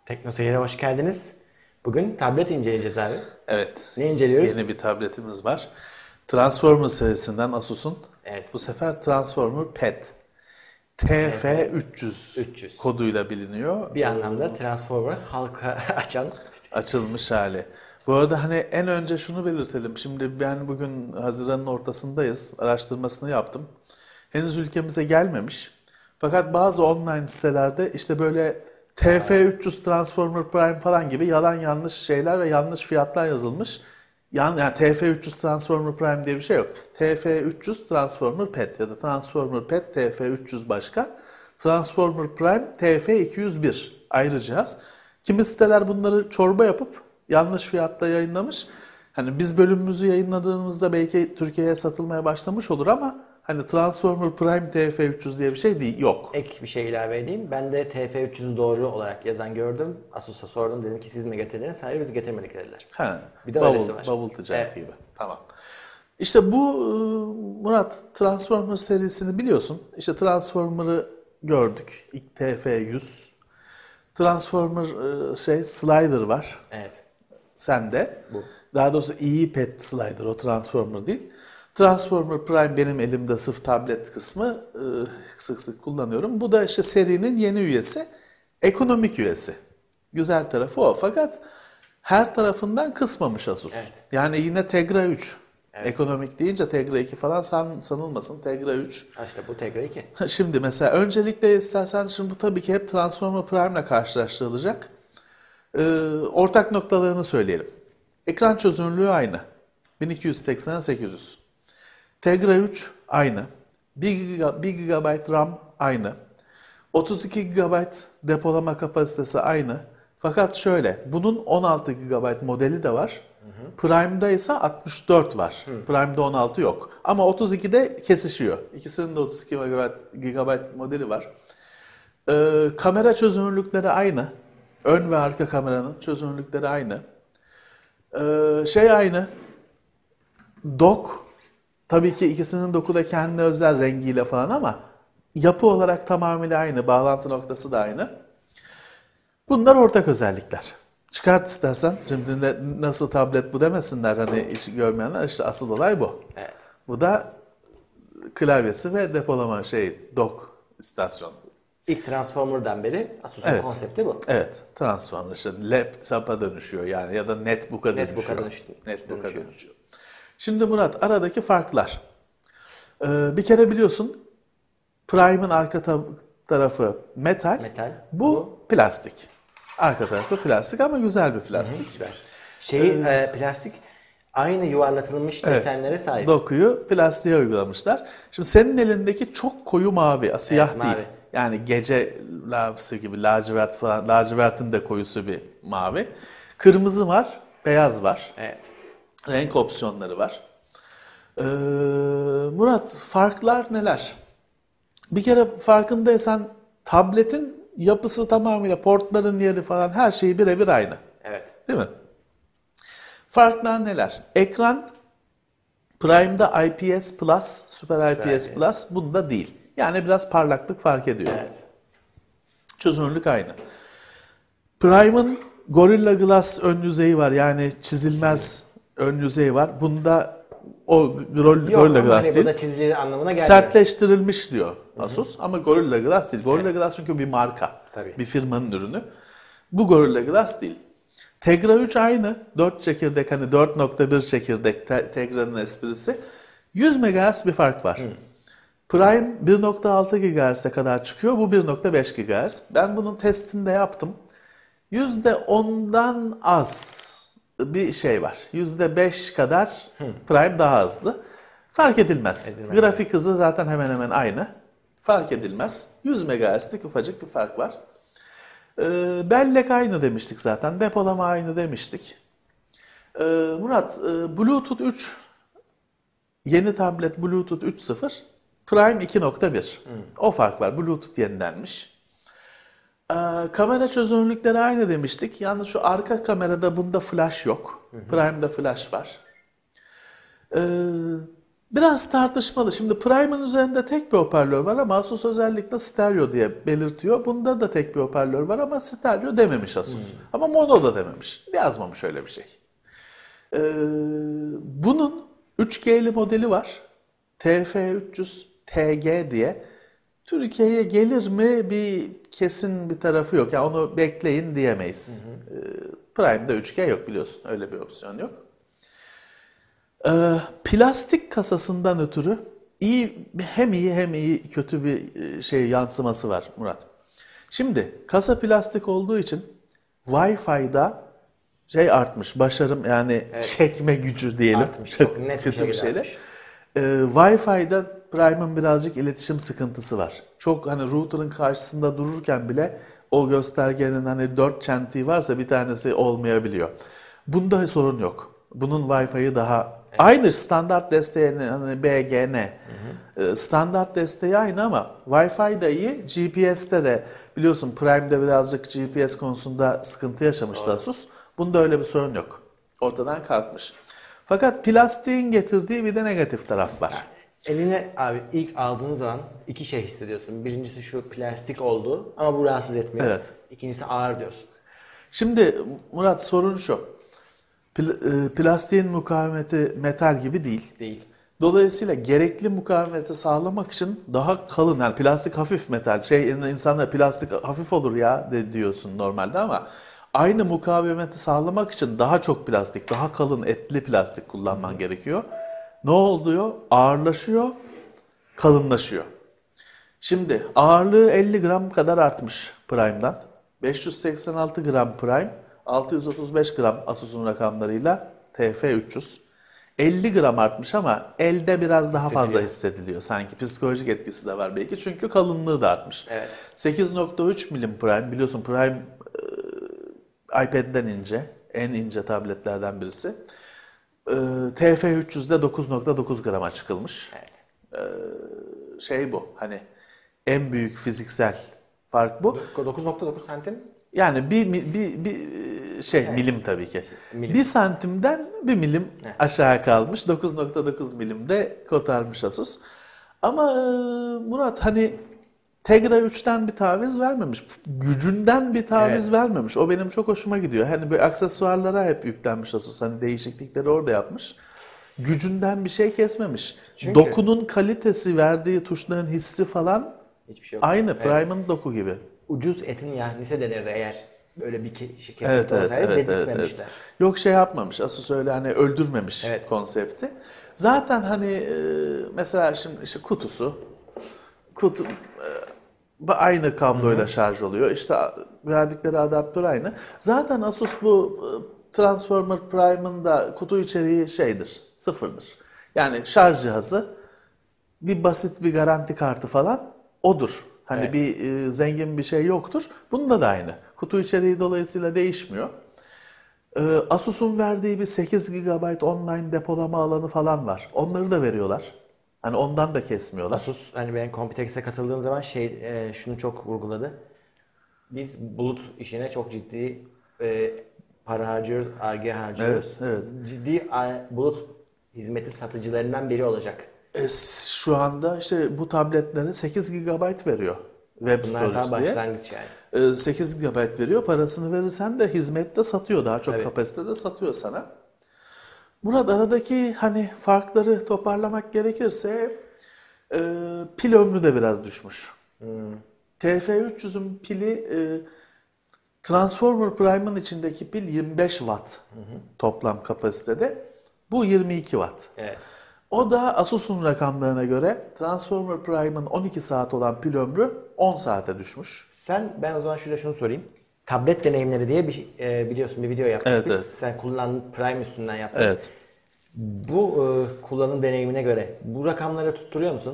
Teknoseyir'e hoş geldiniz. Bugün tablet inceleyeceğiz abi. Evet. Ne inceliyoruz? Yeni bir tabletimiz var. Transformer serisinden Asus'un. Evet. Bu sefer Transformer Pad. TF300 300. koduyla biliniyor. Bir anlamda Transformer halka açan. Açılmış hali. Bu arada hani en önce şunu belirtelim. Şimdi ben bugün Haziran'ın ortasındayız. Araştırmasını yaptım. Henüz ülkemize gelmemiş. Fakat bazı online sitelerde işte böyle TF300 Transformer Prime falan gibi yalan yanlış şeyler ve yanlış fiyatlar yazılmış. Yani TF300 Transformer Prime diye bir şey yok. TF300 Transformer Pad ya da Transformer Pad TF300 başka. Transformer Prime TF201 ayrı cihaz. Kimi siteler bunları çorba yapıp yanlış fiyatta yayınlamış. Hani biz bölümümüzü yayınladığımızda belki Türkiye'ye satılmaya başlamış olur ama hani Transformer Prime TF300 diye bir şey değil, yok. Ek bir şey ilave edeyim. Ben de TF300'ü doğru olarak yazan gördüm. Asus'a sordum. Dedim ki siz mi getirdiniz? Hayır biz getirmedik dediler. Ha, Bir de öylesi var. bavul ticareti Evet. gibi. Tamam. İşte bu Murat Transformer serisini biliyorsun. İşte Transformer'ı gördük. İlk TF100. Transformer slider var. Evet. Sende. Bu. Daha doğrusu iPad slider, o Transformer değil. Transformer Prime benim elimde, sırf tablet kısmı sık sık kullanıyorum. Bu da işte serinin yeni üyesi. Ekonomik üyesi. Güzel tarafı o. Fakat her tarafından kısmamış Asus. Evet. Yani yine Tegra 3. Evet. Ekonomik deyince Tegra 2 falan sanılmasın. Tegra 3. İşte bu Tegra 2. Şimdi mesela öncelikle istersen, şimdi bu tabii ki hep Transformer Prime ile karşılaştırılacak. Ortak noktalarını söyleyelim. Ekran çözünürlüğü aynı. 1280'e 800. Tegra 3 aynı. 1 GB RAM aynı. 32 GB depolama kapasitesi aynı. Fakat şöyle, bunun 16 GB modeli de var. Prime'da ise 64 var. Prime'da 16 yok. Ama 32'de kesişiyor. İkisinin de 32 GB modeli var. Kamera çözünürlükleri aynı. Ön ve arka kameranın çözünürlükleri aynı. Aynı. Dock, tabii ki ikisinin doku da kendi özel rengiyle falan ama yapı olarak tamamıyla aynı. Bağlantı noktası da aynı. Bunlar ortak özellikler. Çıkart istersen. Şimdi nasıl tablet bu demesinler hani hiç görmeyenler. İşte asıl olay bu. Evet. Bu da klavyesi ve depolama dock istasyonu. İlk Transformer'dan beri Asus'un konsepti bu. Evet. Transformer işte laptop'a dönüşüyor yani ya da netbook'a dönüşüyor. Netbook'a dönüşüyor. Şimdi Murat, aradaki farklar. Bir kere biliyorsun Prime'ın arka tarafı metal. Bu plastik. Arka tarafı plastik ama güzel bir plastik. Güzel. Plastik aynı yuvarlatılmış desenlere sahip. Dokuyu plastiğe uygulamışlar. Şimdi senin elindeki çok koyu mavi, siyah değil. Mavi. Yani gece lavisi gibi lacivert falan, lacivertin de koyusu bir mavi. Kırmızı var, beyaz var. Evet. Renk opsiyonları var. Murat, farklar neler? Bir kere farkındaysan tabletin yapısı tamamıyla, portların yeri falan her şeyi birebir aynı. Evet. Değil mi? Farklar neler? Ekran Prime'da IPS Plus, Super IPS Plus, bunda değil. Yani biraz parlaklık fark ediyor. Evet. Çözünürlük aynı. Prime'ın Gorilla Glass ön yüzeyi var. Yani çizilmez ön yüzeyi var. Bunda o Gorilla Glass hani değil. bu da çizilir anlamına gelmiyor. Sertleştirilmiş diyor Asus ama Gorilla Glass değil. Gorilla Glass çünkü bir marka. Tabii. Bir firmanın ürünü. Bu Gorilla Glass değil. Tegra 3 aynı. 4 çekirdek, hani 4.1 çekirdek Tegra'nın esprisi. 100 MHz bir fark var. Prime 1.6 GHz'e kadar çıkıyor. Bu 1.5 GHz. Ben bunun testini de yaptım. %10'dan az bir şey var. %5 kadar Prime daha hızlı. Fark edilmez. Grafik hızı zaten hemen hemen aynı. Fark edilmez. 100 MHz'lik ufacık bir fark var. Bellek aynı demiştik zaten. Depolama aynı demiştik. Murat, Bluetooth 3, yeni tablet Bluetooth 3.0, Prime 2.1. O fark var. Bluetooth yenilenmiş. Kamera çözünürlükleri aynı demiştik. Yalnız şu arka kamerada bunda flash yok. Prime'da flash var. Biraz tartışmalı. Şimdi Prime'ın üzerinde tek bir hoparlör var ama Asus özellikle stereo diye belirtiyor. Bunda da tek bir hoparlör var ama stereo dememiş Asus. Ama mono da dememiş. Yazmamış öyle bir şey. Bunun 3G'li modeli var. TF300TG diye. Türkiye'ye gelir mi bir kesin bir tarafı yok. Yani onu bekleyin diyemeyiz. Prime'de 3G yok biliyorsun. Öyle bir opsiyon yok. Plastik kasasından ötürü hem iyi kötü bir şey yansıması var Murat. Şimdi kasa plastik olduğu için Wi-Fi'da şey artmış, başarım yani çekme gücü diyelim. Artmış, çok net kötü bir şeyle. artmış. Wi-Fi'da Prime'ın birazcık iletişim sıkıntısı var. Çok hani router'ın karşısında dururken bile o göstergenin hani 4 çentiği varsa bir tanesi olmayabiliyor. Bunda sorun yok. Bunun Wi-Fi'yi daha aynı standart desteği hani BGN. Standart desteği aynı ama Wi-Fi da iyi. GPS'te de biliyorsun Prime'de birazcık GPS konusunda sıkıntı yaşamıştı Asus. Bunda öyle bir sorun yok. Ortadan kalkmış. Fakat plastiğin getirdiği bir de negatif taraf var. Eline abi ilk aldığın zaman iki şey hissediyorsun. Birincisi şu plastik oldu ama bu rahatsız etmiyor. Evet. İkincisi ağır diyorsun. Şimdi Murat sorun şu. Plastiğin mukavemeti metal gibi değil. Değil. Dolayısıyla gerekli mukavemeti sağlamak için daha kalın, yani plastik hafif metal. İnsanlar plastik hafif olur ya diyorsun normalde ama aynı mukavemeti sağlamak için daha çok plastik, daha kalın etli plastik kullanman gerekiyor. Ne oluyor? Ağırlaşıyor, kalınlaşıyor. Şimdi ağırlığı 50 gram kadar artmış Prime'dan. 586 gram Prime, 635 gram Asus'un rakamlarıyla TF300. 50 gram artmış ama elde biraz daha fazla hissediliyor. Sanki psikolojik etkisi de var belki. Çünkü kalınlığı da artmış. Evet. 8.3 milim Prime. Biliyorsun Prime iPad'den ince. En ince tabletlerden birisi. TF300'de 9.9 grama çıkılmış. Evet. Bu hani en büyük fiziksel fark bu. 9.9 santim. Yani milim tabii ki. Milim. 1 santimden 1 milim aşağı kalmış. 9.9 milimde kotarmış Asus. Ama Murat hani Tegra 3'ten bir taviz vermemiş. Gücünden bir taviz vermemiş. O benim çok hoşuma gidiyor. Hani böyle aksesuarlara hep yüklenmiş Asus. Hani değişiklikleri orada yapmış. Gücünden bir şey kesmemiş. Çünkü Dokunun kalitesi, verdiği tuşların hissi falan hiçbir şey yok. aynı Prime'ın doku gibi. Ucuz etin yahnisi denir eğer böyle bir kesinti Evet, olsaydı evet. dedirtmemişler. Yok yapmamış. Asus öyle hani öldürmemiş konsepti. Zaten hani mesela şimdi işte kutu aynı kabloyla şarj oluyor. İşte verdikleri adaptör aynı. Zaten Asus bu Transformer Prime'ın da kutu içeriği sıfırdır. Yani şarj cihazı, bir basit bir garanti kartı falan odur. Hani bir zengin bir şey yoktur. Bunda da aynı. Kutu içeriği dolayısıyla değişmiyor. Asus'un verdiği bir 8 GB online depolama alanı falan var. Onları da veriyorlar. Hani ondan da kesmiyorlar. Asus hani ben Computex'e katıldığım zaman şunu çok vurguladı. Biz bulut işine çok ciddi para harcıyoruz, Ar-Ge harcıyoruz. Evet. Ciddi bulut hizmeti satıcılarından biri olacak. Şu anda işte bu tabletlere 8 GB veriyor. Web Bunlar Storage daha diye. başlangıç yani. 8 GB veriyor. Parasını verirsen de hizmette satıyor. Daha çok kapasitede satıyor sana. Murat aradaki hani farkları toparlamak gerekirse pil ömrü de biraz düşmüş. TF300'ün pili Transformer Prime'ın içindeki pil 25 Watt toplam kapasitede. Bu 22 Watt. Evet. O da Asus'un rakamlarına göre Transformer Prime'ın 12 saat olan pil ömrü 10 saate düşmüş. Ben o zaman şunu sorayım. Tablet deneyimleri diye biliyorsun bir video yaptık biz. Sen kullandığın Prime üstünden yaptın. Evet. Bu kullanım deneyimine göre bu rakamları tutturuyor musun?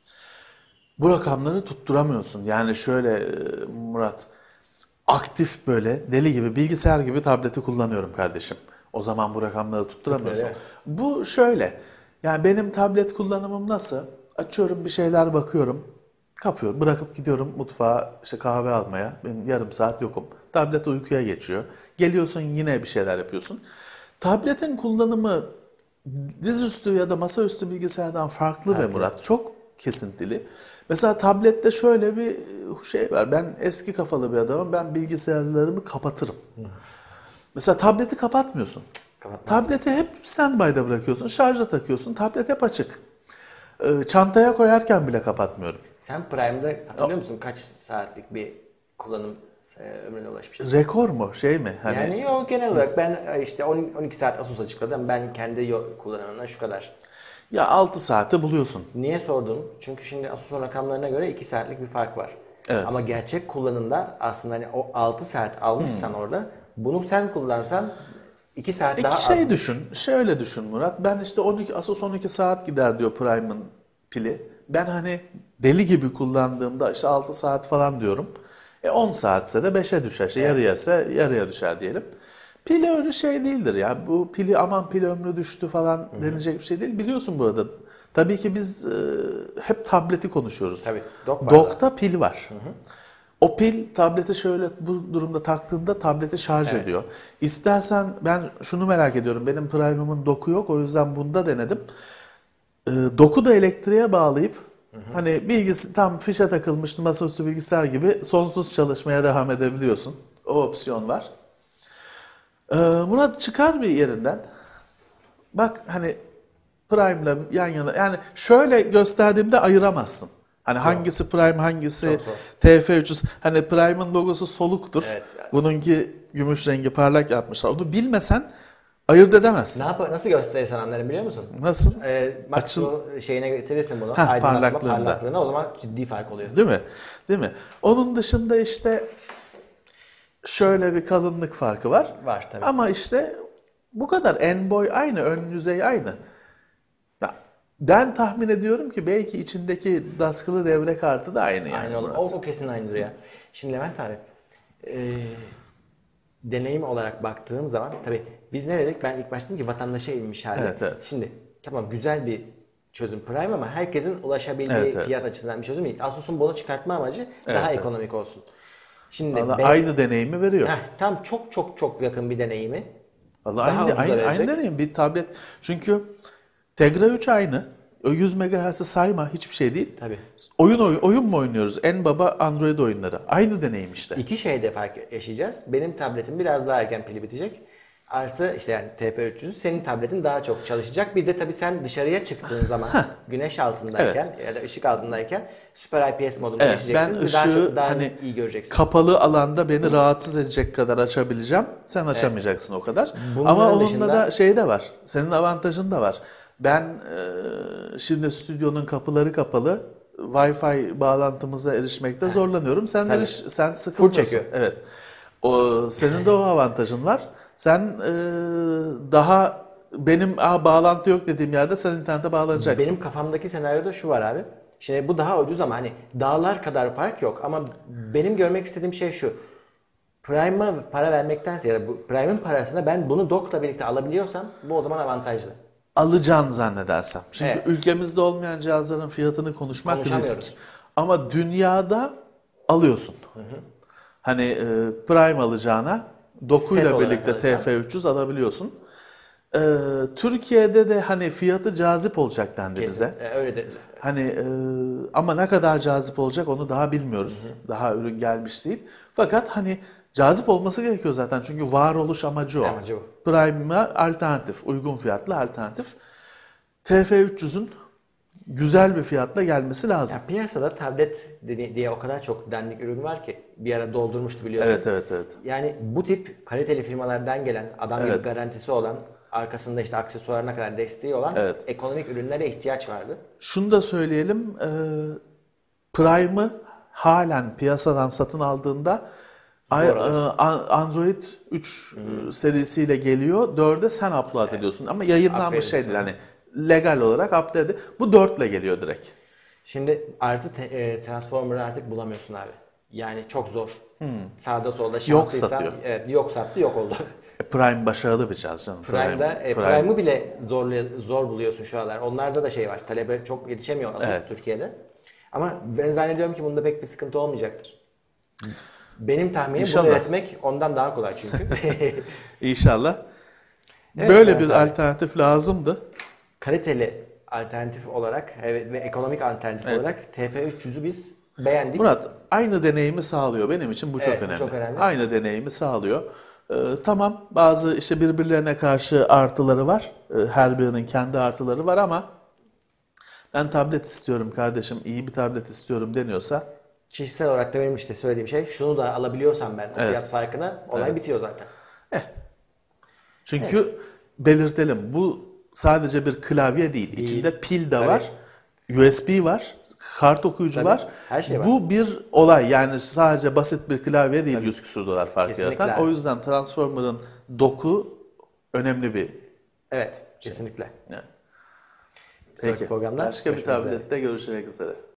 Bu rakamları tutturamıyorsun. Yani şöyle Murat, aktif böyle deli gibi bilgisayar gibi tableti kullanıyorum kardeşim. O zaman bu rakamları tutturamıyorsun. Bu şöyle, yani benim tablet kullanımım nasıl? Açıyorum bir şeyler bakıyorum, kapıyorum, bırakıp gidiyorum mutfağa işte kahve almaya. Benim yarım saat yokum. Tablet uykuya geçiyor. Geliyorsun yine bir şeyler yapıyorsun. Tabletin kullanımı dizüstü ya da masaüstü bilgisayardan farklı be Farklı. Murat. Çok kesintili. Mesela tablette şöyle bir şey var. Ben eski kafalı bir adamım. Ben bilgisayarlarımı kapatırım. Mesela tableti kapatmıyorsun. Kapatmaz. Tableti hep standby'da bırakıyorsun. Şarja takıyorsun. Tablet hep açık. Çantaya koyarken bile kapatmıyorum. Sen Prime'da hatırlıyor musun kaç saatlik bir kullanım ömrüne ulaşmıştın? Rekor mu? Şey mi? Hani Yani yok, genel olarak ben işte 12 saat Asus açıkladım. Ben kendi kullanımına şu kadar. ya 6 saate buluyorsun. Niye sordum? Çünkü şimdi Asus'un rakamlarına göre 2 saatlik bir fark var. Evet. Ama gerçek kullanımda aslında hani o 6 saat almışsan orada, bunu sen kullansan 2 saat daha Peki şey az. düşün. Şöyle düşün Murat. Ben işte Asus 12 saat gider diyor Prime'ın pili. Ben hani deli gibi kullandığımda işte 6 saat falan diyorum. 10 saatse de 5'e düşer. İşte yarıya ise yarıya düşer diyelim. Pili öyle şey değildir ya. Bu pili aman pil ömrü düştü falan denilecek bir şey değil. Biliyorsun bu arada. Tabii ki biz hep tableti konuşuyoruz. Tabii, dock var Dock'ta pil var. O pil tableti şöyle bu durumda taktığında tableti şarj Evet. ediyor. İstersen ben şunu merak ediyorum. Benim Prime'ımın dock'u yok. O yüzden bunda denedim. Dock'u da elektriğe bağlayıp hani bilgisi tam fişe takılmış masaüstü bilgisayar gibi sonsuz çalışmaya devam edebiliyorsun. O opsiyon var. Murat çıkar bir yerinden. Bak hani Prime'la yan yana, yani şöyle gösterdiğimde ayıramazsın. Hani hangisi Prime, hangisi Çok zor. TF300. Hani Prime'ın logosu soluktur. Evet. Bununki gümüş rengi parlak yapmışlar. Onu bilmesen ayırt edemezsin. Nasıl gösterirsen anlarım, biliyor musun? Nasıl? Maksimum şeyine getirirsin bunu. Heh, Aydınlatma parlaklığında. parlaklığına, o zaman ciddi fark oluyor. Değil mi? Değil mi? Onun dışında işte şöyle bir kalınlık farkı var. Var tabii. Ama işte bu kadar. En boy aynı, ön yüzey aynı. Ya, ben tahmin ediyorum ki belki içindeki daskılı devre kartı da aynı yani. Aynı olur. Murat. O kesin aynıdır ya. Şimdi Levent abi, deneyim olarak baktığım zaman tabii biz ne dedik? Ben ilk başta dedim ki vatandaşa inmiş hali. Evet, evet. Şimdi tamam, güzel bir çözüm Prime ama herkesin ulaşabildiği Evet, evet. fiyat açısından bir çözüm değil. Asus'un bunu çıkartma amacı daha evet. ekonomik olsun. Şimdi Vallahi aynı deneyimi veriyor. tam çok yakın bir deneyimi. Vallahi daha aynı, ucuza aynı verecek. deneyim. Bir tablet. Çünkü Tegra 3 aynı. O 100 MHz'i sayma, hiçbir şey değil. Tabii. Oyun mu oynuyoruz? En baba Android oyunları. Aynı deneyim işte. İki şeyde fark yaşayacağız. Benim tabletim biraz daha erken pili bitecek. Artı işte yani TF300, senin tabletin daha çok çalışacak. Bir de tabii sen dışarıya çıktığın zaman güneş altındayken ya da ışık altındayken süper IPS moduna Evet, geçeceksin. ben Daha ışığı çok daha hani iyi göreceksin. kapalı alanda beni rahatsız edecek kadar açabileceğim. Sen açamayacaksın o kadar. Bunların Ama onunla dışında- da şey de var. Senin avantajın da var. Ben şimdi stüdyonun kapıları kapalı. Wi-Fi bağlantımıza erişmekte zorlanıyorum. Sen Tabii. sen sıkılmıyorsun. çekiyor. Evet. Senin de o avantajın var. Sen daha benim bağlantı yok dediğim yerde sen internete bağlanacaksın. Benim kafamdaki senaryoda şu var abi. Şimdi bu daha ucuz ama hani dağlar kadar fark yok. Ama benim görmek istediğim şey şu. Prime'a para vermektense ya da bu Prime'ın parasına ben bunu dock'la birlikte alabiliyorsam bu o zaman avantajlı. Alacağını zannedersem. Şimdi Evet. ülkemizde olmayan cihazların fiyatını konuşmak Konuşamıyoruz. risk. Ama dünyada alıyorsun. Hani Prime alacağına Set dokuyla olarak birlikte alırsan. TF300 alabiliyorsun. Türkiye'de de hani fiyatı cazip olacak dendi bize. Öyle dediler. Hani ama ne kadar cazip olacak onu daha bilmiyoruz. Daha ürün gelmiş değil. Fakat hani cazip olması gerekiyor zaten. Çünkü varoluş amacı o. Amacı o. Prime'a alternatif, uygun fiyatlı alternatif. TF300'ün güzel bir fiyatla gelmesi lazım. Ya piyasada tablet diye o kadar çok dandik ürün var ki bir ara doldurmuştu biliyorsun. Evet. Yani bu tip kaliteli firmalardan gelen, adam gibi Evet. garantisi olan, arkasında işte aksesuarına kadar desteği olan Evet. ekonomik ürünlere ihtiyaç vardı. Şunu da söyleyelim. Prime'ı halen piyasadan satın aldığında Android 3 serisiyle geliyor. 4'e sen upload ediyorsun. Ama yayınlanmış Upgrade şey değil. Hani legal olarak upload edildi. Bu 4 ile geliyor direkt. Şimdi artı Transformer'ı artık bulamıyorsun abi. Yani çok zor. Sağda solda şanslıysan. satıyor. Evet, yok sattı, yok oldu. Prime başarılı bir cihaz canım. Prime'ı bile zor buluyorsun şu aralar. Onlarda da şey var. Talebe çok yetişemiyor Asus Evet. Türkiye'de. Ama ben zannediyorum ki bunda pek bir sıkıntı olmayacaktır. Benim tahminim İnşallah. bunu üretmek ondan daha kolay çünkü. İnşallah. Evet, Böyle evet bir abi. alternatif lazımdı. kaliteli alternatif olarak ve ekonomik alternatif olarak TF300'ü biz beğendik. Murat, aynı deneyimi sağlıyor. Benim için bu çok Evet, bu önemli. çok önemli. Aynı deneyimi sağlıyor. Tamam, bazı işte birbirlerine karşı artıları var. Her birinin kendi artıları var ama ben tablet istiyorum kardeşim, iyi bir tablet istiyorum deniyorsa Kişisel olarak da benim işte söylediğim şey, şunu da alabiliyorsam ben o fiyat farkına, olay bitiyor zaten. çünkü belirtelim, bu sadece bir klavye değil. İçinde pil de Tabii. var, USB var, kart okuyucu Tabii, var. her şey var. Bu bir olay, yani sadece basit bir klavye değil, 100 küsur dolar fark Kesinlikle yaratan. abi. O yüzden Transformer'ın doku önemli bir. Evet, kesinlikle. Yani. Sonraki Peki, programda başka bir görüşmek üzere. tablette görüşmek üzere.